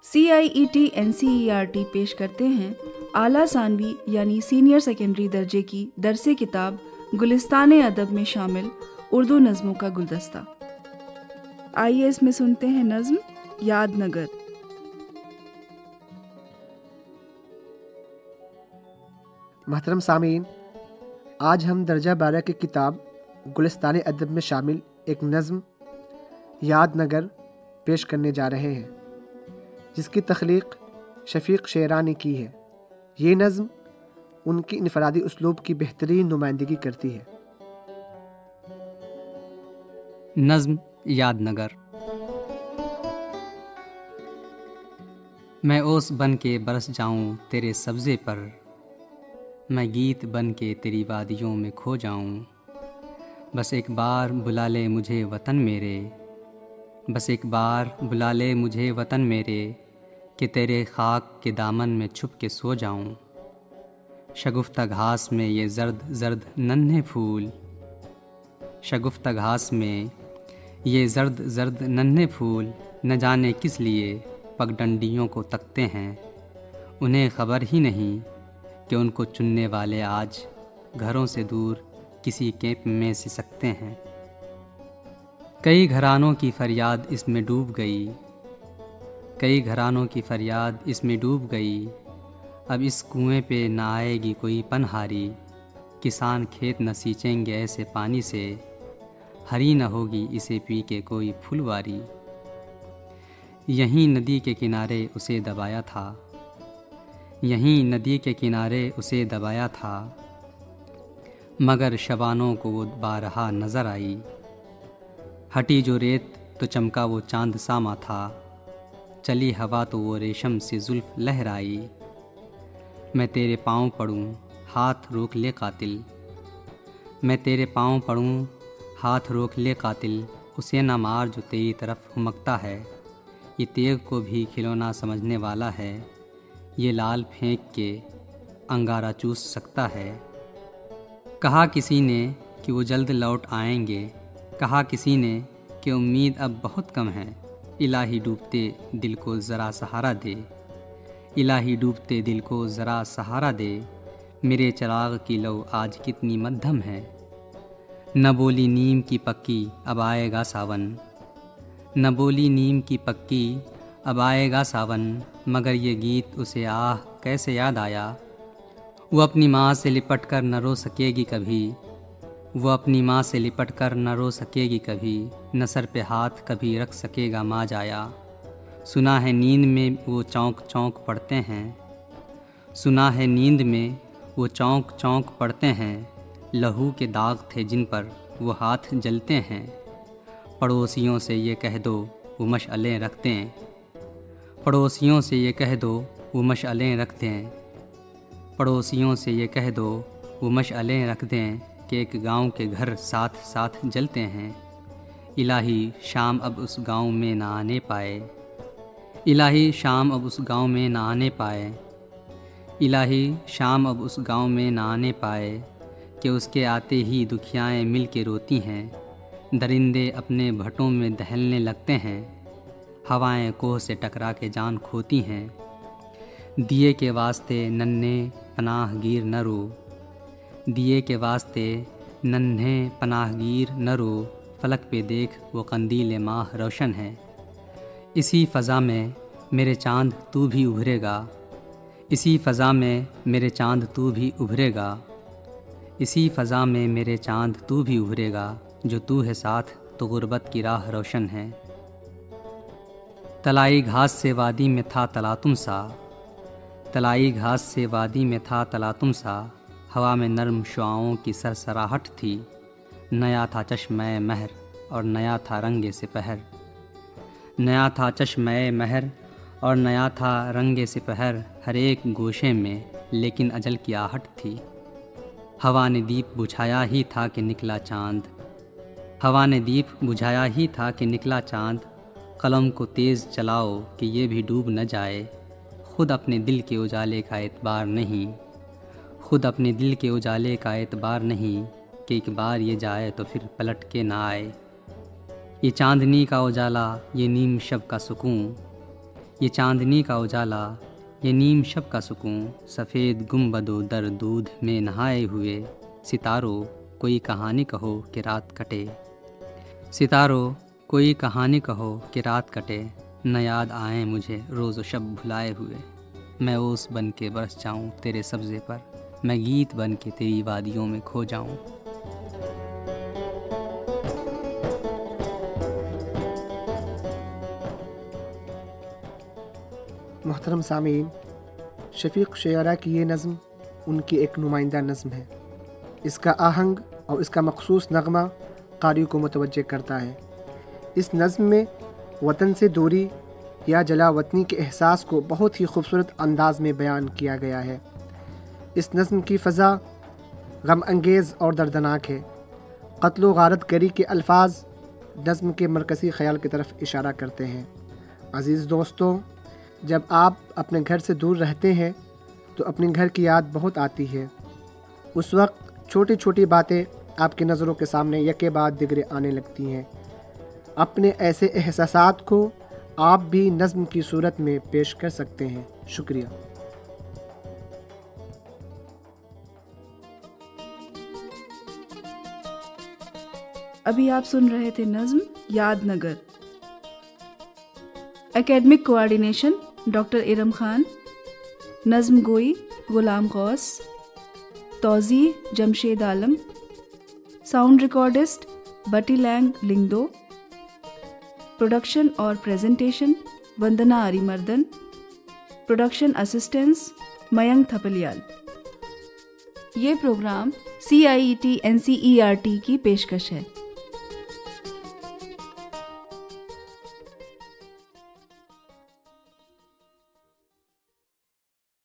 CIET NCERT पेश करते हैं आला सानवी यानी सीनियर सेकेंडरी दर्जे की दरसे किताब गुलिस्तान अदब में शामिल उर्दू नज़्मों का गुलदस्ता। आइए इसमें सुनते हैं नज़्म यादनगर। मोहतरम सामीन, आज हम दर्जा 12 की किताब गुलिस्तान अदब में शामिल एक नज़्म यादनगर पेश करने जा रहे हैं, जिसकी तख्लीक शफ़ीक़ शेरा ने की है। ये नज़्म उनकी इनफरादी उसलूब की बेहतरीन नुमाइंदगी करती है। नज़्म यादनगर। मैं ओस बन के बरस जाऊं तेरे सब्ज़े पर, मैं गीत बन के तेरी वादियों में खो जाऊं। बस एक बार बुला ले मुझे वतन मेरे, बस एक बार बुला ले मुझे वतन मेरे, कि तेरे खाक के दामन में छुप के सो जाऊं। शगुफ्ता घास में ये ज़र्द ज़र्द नन्हे फूल, शगुफ्ता घास में ये ज़र्द ज़र्द नन्हे फूल न जाने किस लिए पगडंडियों को तकते हैं। उन्हें ख़बर ही नहीं कि उनको चुनने वाले आज घरों से दूर किसी कैंप में सिसकते हैं। कई घरानों की फरियाद इसमें डूब गई, कई घरानों की फरियाद इसमें डूब गई। अब इस कुएं पे ना आएगी कोई पनहारी, किसान खेत न सींचेंगे ऐसे पानी से, हरी न होगी इसे पी के कोई फुलवारी। यहीं नदी के किनारे उसे दबाया था, यहीं नदी के किनारे उसे दबाया था, मगर शबानों को वो बारहा नज़र आई। हटी जो रेत तो चमका वो चांद सामा था, चली हवा तो वो रेशम से जुल्फ लहराई। मैं तेरे पाँव पड़ूं हाथ रोक ले कातिल, मैं तेरे पाँव पड़ूं हाथ रोक ले कातिल, उसे न मार जो तेरी तरफ हुमकता है। ये तेग को भी खिलौना समझने वाला है, ये लाल फेंक के अंगारा चूस सकता है। कहा किसी ने कि वो जल्द लौट आएंगे, कहा किसी ने कि उम्मीद अब बहुत कम है। इलाही डूबते दिल को ज़रा सहारा दे, इलाही डूबते दिल को ज़रा सहारा दे, मेरे चिराग की लौ आज कितनी मध्यम है। न बोली नीम की पक्की अब आएगा सावन, न बोली नीम की पक्की अब आएगा सावन, मगर ये गीत उसे आह कैसे याद आया। वो अपनी माँ से लिपट कर न रो सकेगी कभी, वो अपनी माँ से लिपट कर न रो सकेगी कभी, न सर पे हाथ कभी रख सकेगा माँ जाया। सुना है नींद में वो चौंक चौंक पड़ते हैं, सुना है नींद में वो चौंक चौंक पड़ते हैं, लहू के दाग थे जिन पर वो हाथ जलते हैं। पड़ोसियों से ये कह दो वो मशअलें रखते हैं, पड़ोसियों से ये कह दो वो मशअलें रखते हैं, पड़ोसियों से ये कह दो वो मशअलें रख दें कि एक गांव के घर साथ साथ जलते हैं। इलाही शाम अब उस गांव में ना आने पाए, इलाही शाम अब उस गांव में ना आने पाए, इलाही शाम अब उस गांव में ना आने पाए, कि उसके आते ही दुखियाएँ मिल के रोती हैं। दरिंदे अपने भटों में दहलने लगते हैं, हवाएं कोह से टकरा के जान खोती हैं। दिए के वास्ते नन्हे पनाहगीर न रो, दिए के वास्ते नन्हे पनाहगीर न रो, फलक पे देख वो कंदील माह रोशन है। इसी फ़ज़ा में मेरे चाँद तू भी उभरेगा, इसी फ़ज़ा में मेरे चाँद तू भी उभरेगा, इसी फ़ज़ा में मेरे चाँद तू भी उभरेगा, जो तू है साथ तो गुर्बत की राह रोशन है। तलाई घास से वादी में था तलातुम सा, तलाई घास से वादी में था तलातुम सा, हवा में नर्म शुआओं की सरसराहट थी। नया था चश्मे महर और नया था रंगे सिपहर, नया था चश्मे महर और नया था रंगे सिपहर, हर एक गोशे में लेकिन अजल की आहट थी। हवा ने दीप बुझाया ही था कि निकला चाँद, हवा ने दीप बुझाया ही था कि निकला चाँद, कलम को तेज़ चलाओ कि ये भी डूब न जाए। खुद अपने दिल के उजाले का एतबार नहीं, खुद अपने दिल के उजाले का एतबार नहीं, कि एक बार ये जाए तो फिर पलट के ना आए। ये चांदनी का उजाला, ये नीम शब का सुकून, ये चांदनी का उजाला, ये नीम शब का सुकून, सफ़ेद गुंबदो दर दूध में नहाए हुए सितारों, कोई कहानी कहो कि रात कटे। सितारों, कोई कहानी कहो कि रात कटे, न याद आए मुझे रोज़ शब भुलाए हुए। मैं ओस बन के बरस जाऊं तेरे सब्ज़े पर, मैं गीत बन के तेरी वादियों में खो जाऊं। मोहतरम सामीन, शफीक शेरा की ये नज़म उनकी एक नुमाइंदा नज़म है। इसका आहंग और इसका मखसूस नगमा कारी को मुतवज्जे करता है। इस नज़म में वतन से दूरी या जला वतनी के एहसास को बहुत ही खूबसूरत अंदाज में बयान किया गया है। इस नज़म की फ़ज़ा गम अंगेज़ और दर्दनाक है। क़त्ल व गारतगरी के अल्फाज नज़म के मरकज़ी ख़याल की तरफ इशारा करते हैं। अज़ीज़ दोस्तों, जब आप अपने घर से दूर रहते हैं तो अपने घर की याद बहुत आती है। उस वक्त छोटी छोटी बातें आपकी नज़रों के सामने यके बाद दिगरे आने लगती हैं। अपने ऐसे एहसासात को आप भी नज़्म की सूरत में पेश कर सकते हैं। शुक्रिया। अभी आप सुन रहे थे नज़्म यादनगर। Academic coordination doctor Iram Khan, नज़्म गोई गुलाम गौस, तौज़ी Jamshed Alam, sound recordist Bati Lang Lyngdoh, production और presentation Vandana Arimardan, production assistance Mayank Thapliyal. ये प्रोग्राम CIET NCERT की पेशकश है।